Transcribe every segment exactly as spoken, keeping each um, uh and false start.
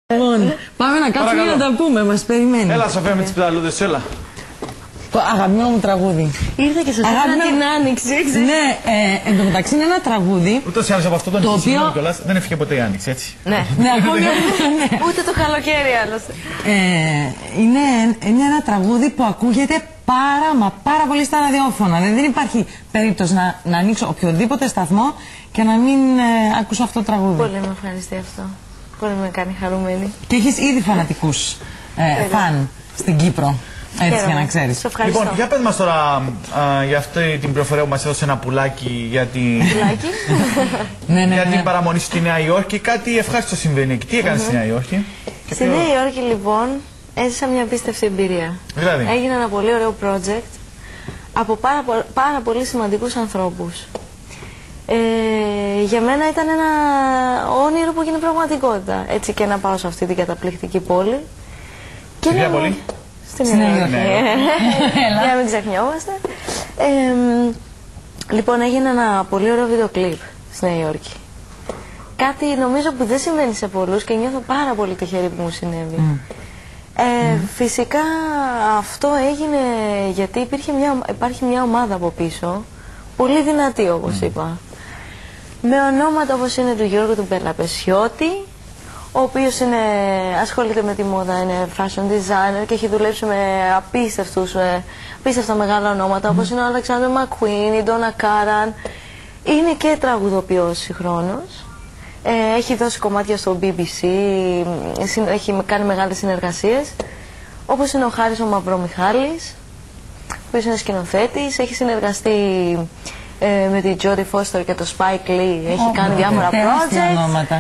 Λοιπόν, πάμε να κάτσουμε να τα πούμε, μας περιμένει. Έλα, Σοφία, με τις πεταλούδες, έλα. Το αγαπημένο μου τραγούδι. Ήρθα και σας έκανα την άνοιξη, ξέρεις. Ναι, ε, εν τω μεταξύ είναι ένα τραγούδι. Ούτως ή άλλως από αυτό το οποίο... νησί κιόλας δεν έφυγε ποτέ η άνοιξη, έτσι. Ναι, ναι, ακόμη ναι. Ούτε το καλοκαίρι άλλωστε. Ε, είναι, είναι ένα τραγούδι που ακούγεται πάρα μα πάρα πολύ στα ραδιόφωνα. Δηλαδή δεν υπάρχει περίπτωση να, να ανοίξω οποιοδήποτε σταθμό και να μην ε, ακούσω αυτό το τραγούδι. Πολύ με ευχαριστεί αυτό. Πολύ με κάνει χαρούμενη. Και έχεις ήδη φανατικούς ε, φαν στην Κύπρο. Έτσι για να ξέρεις. Λοιπόν, για πες μας τώρα α, για αυτή την προφορία που μας έδωσε ένα πουλάκι για την, πουλάκι. ναι, ναι, για ναι. την παραμονή στη Νέα Υόρκη. Κάτι ευχάριστο συμβαίνει εκεί. Τι έκανες στη Νέα Υόρκη? Στη ποιο... Νέα Υόρκη λοιπόν έζησα μια απίστευτη εμπειρία. Δηλαδή. Έγινε ένα πολύ ωραίο project από πάρα, πο... πάρα πολύ σημαντικούς ανθρώπους. Ε, για μένα ήταν ένα όνειρο που έγινε πραγματικότητα. Έτσι και να πάω σε αυτή την καταπληκτική πόλη. Και ποια πόλη? Στην Νέα Υόρκη. Για να μην ξεχνιόμαστε. Ε, λοιπόν, έγινε ένα πολύ ωραίο βίντεο κλιπ στη Νέα Υόρκη. Κάτι νομίζω που δεν συμβαίνει σε πολλούς και νιώθω πάρα πολύ τυχερή που μου συνέβη. Mm. Ε, mm. Φυσικά αυτό έγινε γιατί υπήρχε μια, υπάρχει μια ομάδα από πίσω, πολύ δυνατή όπως mm. είπα. Με ονόματα όπως είναι του Γιώργου του Πελαπεσιώτη, ο οποίος είναι, ασχολείται με τη μόδα, είναι fashion designer και έχει δουλέψει με απίστευτους, με απίστευτα μεγάλα ονόματα, mm. όπως είναι ο Αλεξάνδρου Μακουίν, η Ντόνα Κάραν. Είναι και τραγουδοποιός συγχρόνως. Ε, έχει δώσει κομμάτια στο μπι μπι σι, έχει κάνει μεγάλες συνεργασίες, όπως είναι ο Χάρης ο Μαυρομιχάλης, ο οποίος είναι σκηνοθέτης, έχει συνεργαστεί ε, με την Τζόντι Φώστερ και το Spike Lee, έχει oh, κάνει διάφορα projects.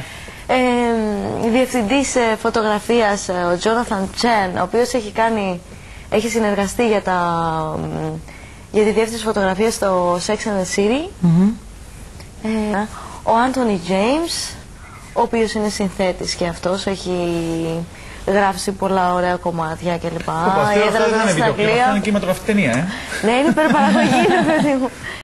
Ε, διευθυντής ε, φωτογραφίας ε, ο Τζόναθαν Τσεν, ο οποίος έχει, κάνει, έχει συνεργαστεί για, τα, για τη διεύθυνση φωτογραφίας στο Sex and the City. Mm-hmm. ε, ο Άντονι Τζέιμς, ο οποίος είναι συνθέτης και αυτός, έχει γράψει πολλά ωραία κομμάτια κλπ. Αυτό δεν είναι βίντεο κλιπ, αυτό είναι κινηματογραφική ταινία, ε. Ναι, είναι υπερπαραγωγή, παιδί μου.